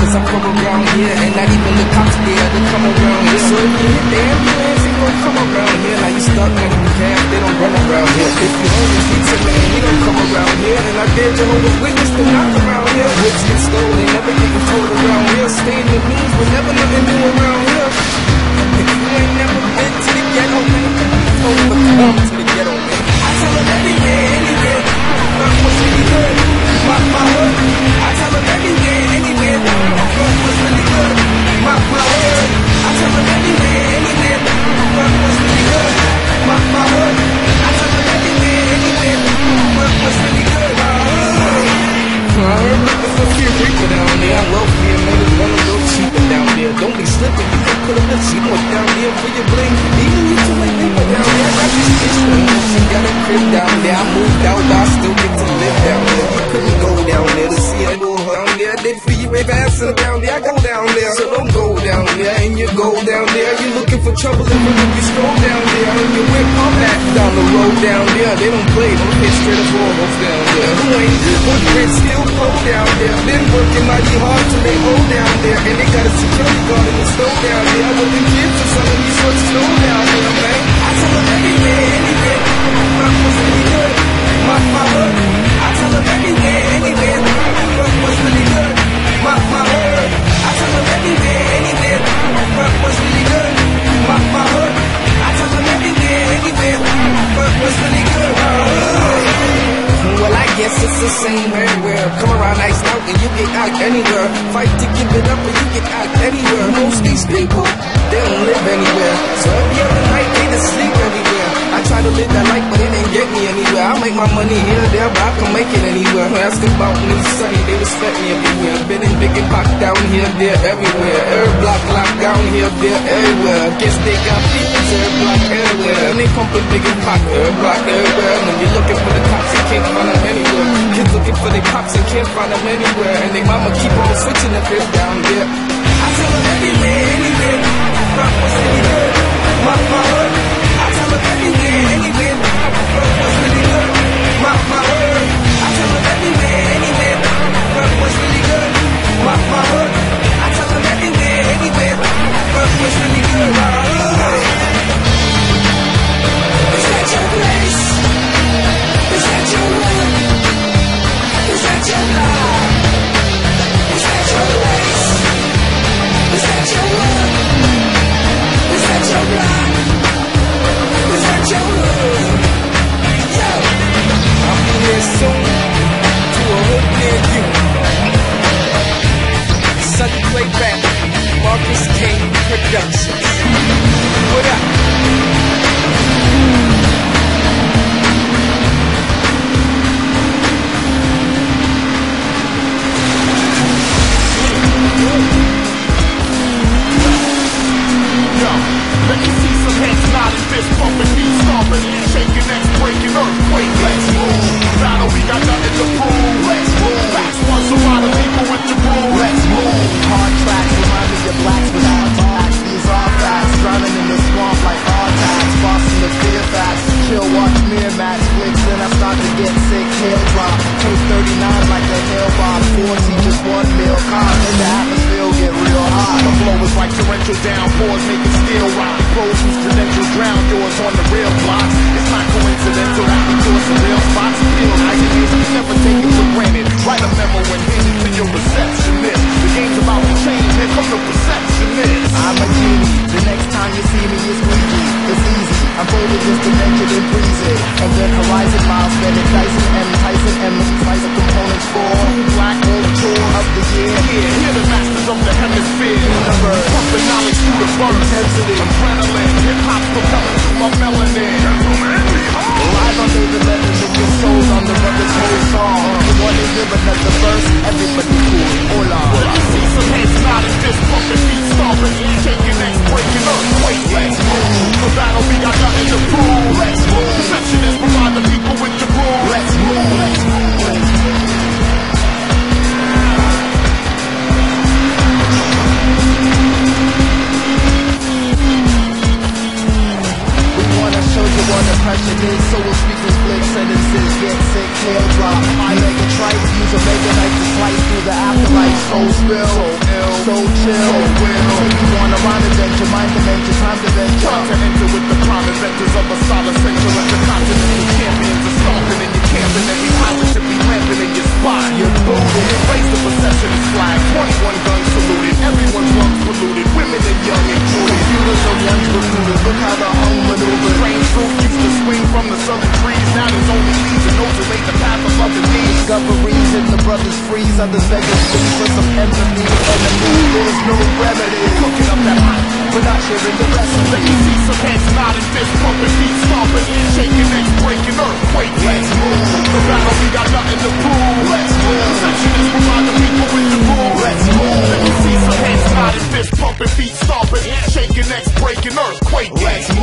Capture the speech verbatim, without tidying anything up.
cause I'm from around here, and not even the cops there to come around here. So if you hit the ambulance, ain't gon' come around here. Now you stuck, not even half, they don't run around here. If you own your pizza, man, he don't come around here. And I dare Jehovah's Witness to knock around here. Whips get stolen, never getting cold around here. Stay in the news, but never nothing new around here. If you ain't never been to the ghetto, man, don't come to the ghetto, man. I tell them everywhere, anywhere, fuck what's really good. My, my hood, I tell them everywhere, anywhere, fuck what's really good. My, my hood, I tell them everywhere, anywhere, fuck what's really good. My, my hood, I tell them everywhere, anywhere, fuck what's really good. My hood. I heard looking for fear reaper down there. I love being made it run a little cheaper down there. Don't be slipping, you can put a little cheaper down there for your bling. Even you too late paper down there. I just bitch when she got a crib down there. I moved out, but I still get to live down there. You couldn't go down there to see a little down there. I did for you if I answer down there. I go down there, so don't go down there. And you go down there, you looking for trouble and when you stroll down there. And you whip up back down the road down there. They don't play, don't hit straight up all down there. Who ain't good, but still cold down there. Been working mighty hard till they hold down there. And they got a security guard in the store down there. I wasn't kids for some of these sorts of snow down there, man. I tell them everywhere, anywhere, fuck what's really good. My, my hood, I tell them everywhere, anywhere, fuck what's really good. My, my hood, I tell them everywhere, anywhere, fuck what's really good. My, my hood, I tell them everywhere, anywhere, fuck what's really good. My hood. Well, I guess it's the same everywhere. Come around nice out and you get out anywhere. Fight to give it up and you get out anywhere. Most these people, they don't live anywhere. So every other night they just sleep everywhere. I try to live that life, but it ain't get me anywhere. I make my money here or there, but I can make it anywhere. Ask about when it's sunny, they respect me everywhere. Been in big and pop down here, there, everywhere. Every block locked down here, there, everywhere. Guess they got people every block everywhere. And they pumping big and pop every block everywhere. When you're looking for the cops, you can't find them anywhere. Kids looking for their pops and can't find them anywhere. And they mama keep on switching if it's down there. I tell them everywhere, anywhere, fuck what's really good. My, my hood, I tell them everywhere, anywhere, fuck what's really good. My, my hood, I tell them everywhere, anywhere, fuck what's really good. My, my hood, I tell them everywhere, anywhere, fuck what's really good. My hood. Is that your place? Is that your hood? Is that your life? Is that your place? Is that your hood? Is that your block? Is that your hood? Yo! I'll be here soon to a hood near you. Sunny Playback, Marcus King Productions. What up? Let me see some heads nodding, fist pumping, beat stomping, shaking necks, breaking earthquake. Let's move. Battle, we got nothing to prove. Let's move. Facts once a lot of people with the groove. Let's move. Hard tracks remind me of blacks without facts. These are facts, drowning in the swamp like hard tags. Boston the fear facts, chill, watch mirror match flicks. Then I start to get sick, hail drop. Take thirty-nine like a hail bomb. Four teachers, one meal, calm in the atmosphere, get real hot. The flow is like torrential downpours, making steel rock. Pros whose credentials drown yours on the real blocks. It's not coincidental that we tour some real spots. Feel like it is, never take it for granted. Write a memo and hand it to your receptionist. The game's about to change, here come the receptionist. I'm a genie, the next time you see me is squeaky. It's easy, I'm folded just to make it and freeze it. And then Horizon Miles, Bennett, Dyson, M, Tyson, M, slice of components for Black on tour of the year. Yeah, hear the masters of the hemisphere. Universe, pumping knowledge through the verse. intensity, adrenaline, hip-hop propelling through my melanin. live on David Leonard with your souls on the brother's whole song. The one is here, another verse, everybody cool. Hola. Let me see some heads nodding, fist pumping, feet stomping, shaking necks, breaking earthquake. Let's move. For battle, we got nothing to prove. Let's move. Perceptionists provide the people with the groove. Let's move. Let's move. Let's move. Shows you what the pressure is. So will speakers split sentences, get sick, hail drop. I make a tripe, use a mega knife to slice through the chill. So will. Take you on a rhyme adventure, mind adventure, time to venture. Time to enter with the prime inventors of a solid center of the continental champions are stomping and you're camping and we positively ramping in your spot. You're booted. Raise the perception is flag, twenty-one guns saluted, everyone's lungs polluted, women and young included. Computers are once recruited, look how the home maneuvers. Strange fruit used to swing from the southern trees, now there's only leaves and those who laid the path above the knees. Discoveries in the brothers freeze, others beg us please for some empathy. Enemy, there's no remedy. Cooking up that hot, We're not sharing the let me recipe. see some hands nodding, fist pumping, feet stomping, shaking, necks breaking, earthquake. Let's move. The battle, we got nothing to prove. Let's move. Sectionist, provide the people with the rules. Let's move. Let me see some hands nodding, fist pumping, feet stomping, shaking, necks breaking, earthquake. Let's move.